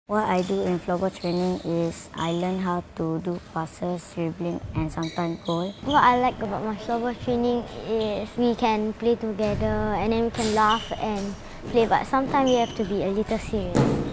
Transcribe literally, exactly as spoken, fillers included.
What I do in floorball training is I learn how to do passes, dribbling, and sometimes goal. What I like about my floorball training is we can play together and then we can laugh and play, but sometimes we have to be a little serious.